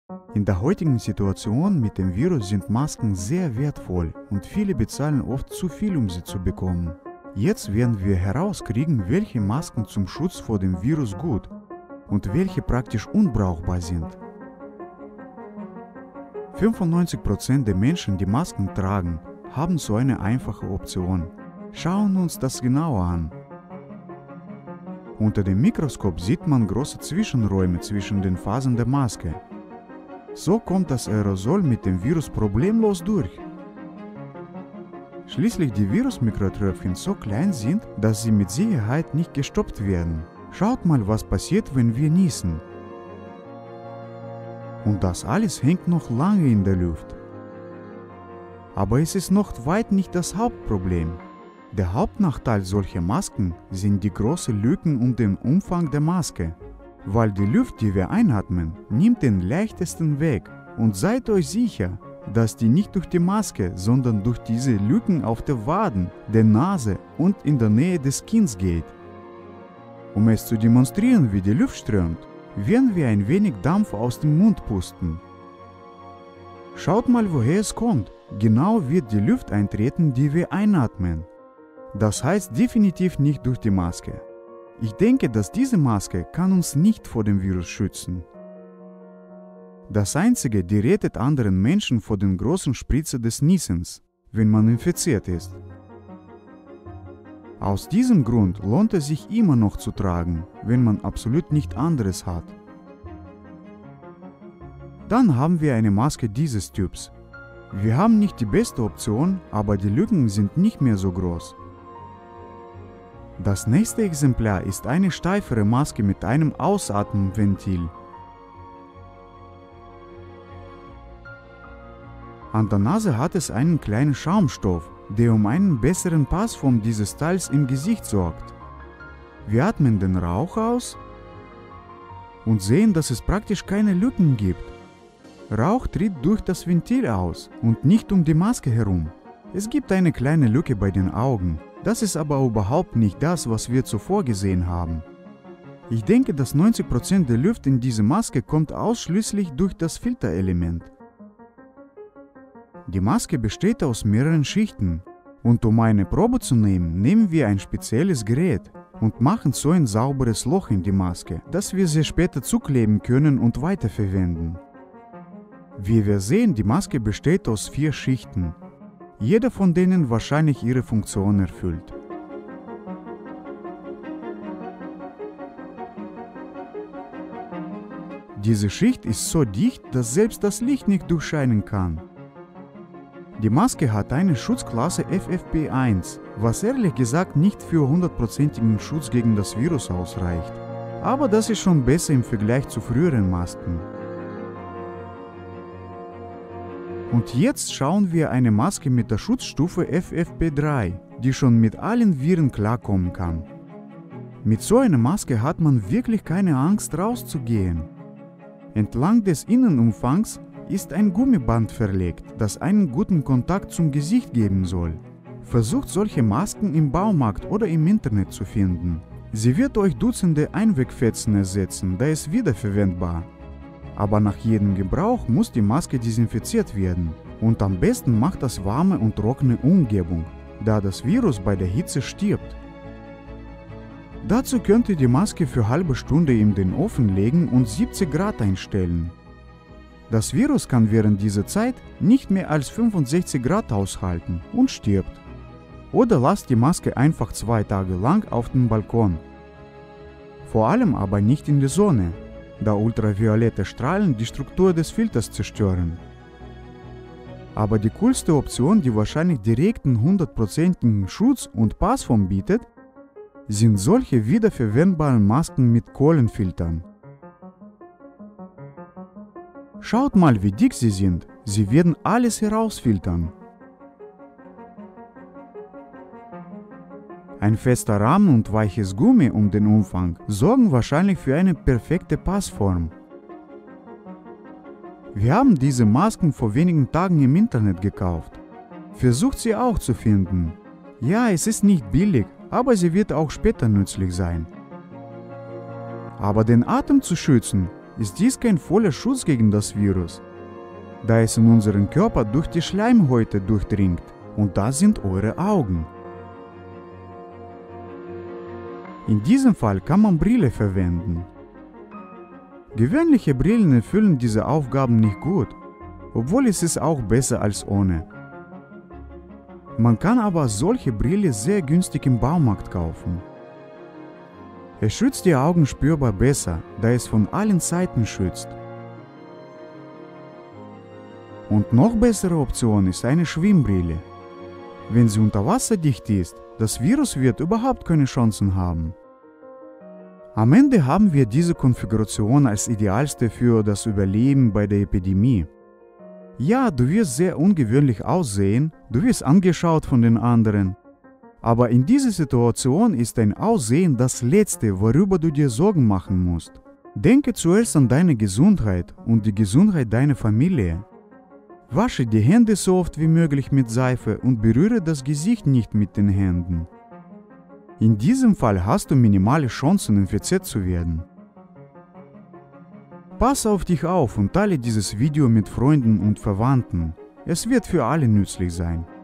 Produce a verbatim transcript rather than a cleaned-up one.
In der heutigen Situation mit dem Virus sind Masken sehr wertvoll und viele bezahlen oft zu viel, um sie zu bekommen. Jetzt werden wir herauskriegen, welche Masken zum Schutz vor dem Virus gut und welche praktisch unbrauchbar sind. fünfundneunzig Prozent der Menschen, die Masken tragen, haben so eine einfache Option. Schauen wir uns das genauer an. Unter dem Mikroskop sieht man große Zwischenräume zwischen den Fasern der Maske. So kommt das Aerosol mit dem Virus problemlos durch. Schließlich die Virusmikrotröpfchen so klein sind, dass sie mit Sicherheit nicht gestoppt werden. Schaut mal, was passiert, wenn wir niesen. Und das alles hängt noch lange in der Luft. Aber es ist noch weit nicht das Hauptproblem. Der Hauptnachteil solcher Masken sind die großen Lücken und den Umfang der Maske. Weil die Luft, die wir einatmen, nimmt den leichtesten Weg. Und seid euch sicher, dass die nicht durch die Maske, sondern durch diese Lücken auf der Waden, der Nase und in der Nähe des Kinns geht. Um es zu demonstrieren, wie die Luft strömt, werden wir ein wenig Dampf aus dem Mund pusten. Schaut mal, woher es kommt. Genau wird die Luft eintreten, die wir einatmen. Das heißt definitiv nicht durch die Maske. Ich denke, dass diese Maske kann uns nicht vor dem Virus schützen. Das Einzige, die rettet anderen Menschen vor den großen Spritzer des Niesens, wenn man infiziert ist. Aus diesem Grund lohnt es sich immer noch zu tragen, wenn man absolut nichts anderes hat. Dann haben wir eine Maske dieses Typs. Wir haben nicht die beste Option, aber die Lücken sind nicht mehr so groß. Das nächste Exemplar ist eine steifere Maske mit einem Ausatmenventil. An der Nase hat es einen kleinen Schaumstoff, der um einen besseren Passform dieses Teils im Gesicht sorgt. Wir atmen den Rauch aus und sehen, dass es praktisch keine Lücken gibt. Rauch tritt durch das Ventil aus und nicht um die Maske herum. Es gibt eine kleine Lücke bei den Augen. Das ist aber überhaupt nicht das, was wir zuvor gesehen haben. Ich denke, dass neunzig Prozent der Luft in diese Maske kommt ausschließlich durch das Filterelement. Die Maske besteht aus mehreren Schichten und um eine Probe zu nehmen, nehmen wir ein spezielles Gerät und machen so ein sauberes Loch in die Maske, dass wir sie später zukleben können und weiterverwenden. Wie wir sehen, die Maske besteht aus vier Schichten, jeder von denen wahrscheinlich ihre Funktion erfüllt. Diese Schicht ist so dicht, dass selbst das Licht nicht durchscheinen kann. Die Maske hat eine Schutzklasse F F P eins, was ehrlich gesagt nicht für hundertprozentigen Schutz gegen das Virus ausreicht. Aber das ist schon besser im Vergleich zu früheren Masken. Und jetzt schauen wir eine Maske mit der Schutzstufe F F P drei, die schon mit allen Viren klarkommen kann. Mit so einer Maske hat man wirklich keine Angst rauszugehen. Entlang des Innenumfangs ist ein Gummiband verlegt, das einen guten Kontakt zum Gesicht geben soll. Versucht solche Masken im Baumarkt oder im Internet zu finden. Sie wird euch Dutzende Einwegfetzen ersetzen, da ist wiederverwendbar. Aber nach jedem Gebrauch muss die Maske desinfiziert werden. Und am besten macht das warme und trockene Umgebung, da das Virus bei der Hitze stirbt. Dazu könnt ihr die Maske für eine halbe Stunde in den Ofen legen und siebzig Grad einstellen. Das Virus kann während dieser Zeit nicht mehr als fünfundsechzig Grad aushalten und stirbt. Oder lasst die Maske einfach zwei Tage lang auf dem Balkon. Vor allem aber nicht in der Sonne, da ultraviolette Strahlen die Struktur des Filters zerstören. Aber die coolste Option, die wahrscheinlich direkten hundertprozentigen Schutz und Passform bietet, sind solche wiederverwendbaren Masken mit Kohlenfiltern. Schaut mal, wie dick sie sind. Sie werden alles herausfiltern. Ein fester Rahmen und weiches Gummi um den Umfang sorgen wahrscheinlich für eine perfekte Passform. Wir haben diese Masken vor wenigen Tagen im Internet gekauft. Versucht sie auch zu finden. Ja, es ist nicht billig, aber sie wird auch später nützlich sein. Aber den Atem zu schützen, ist dies kein voller Schutz gegen das Virus, da es in unseren Körper durch die Schleimhäute durchdringt, und das sind eure Augen. In diesem Fall kann man Brille verwenden. Gewöhnliche Brillen erfüllen diese Aufgaben nicht gut, obwohl es ist auch besser als ohne. Man kann aber solche Brille sehr günstig im Baumarkt kaufen. Es schützt die Augen spürbar besser, da es von allen Seiten schützt. Und noch bessere Option ist eine Schwimmbrille. Wenn sie unterwasserdicht ist, das Virus wird überhaupt keine Chancen haben. Am Ende haben wir diese Konfiguration als idealste für das Überleben bei der Epidemie. Ja, du wirst sehr ungewöhnlich aussehen, du wirst angeschaut von den anderen. Aber in dieser Situation ist dein Aussehen das Letzte, worüber du dir Sorgen machen musst. Denke zuerst an deine Gesundheit und die Gesundheit deiner Familie. Wasche die Hände so oft wie möglich mit Seife und berühre das Gesicht nicht mit den Händen. In diesem Fall hast du minimale Chancen, infiziert zu werden. Pass auf dich auf und teile dieses Video mit Freunden und Verwandten. Es wird für alle nützlich sein.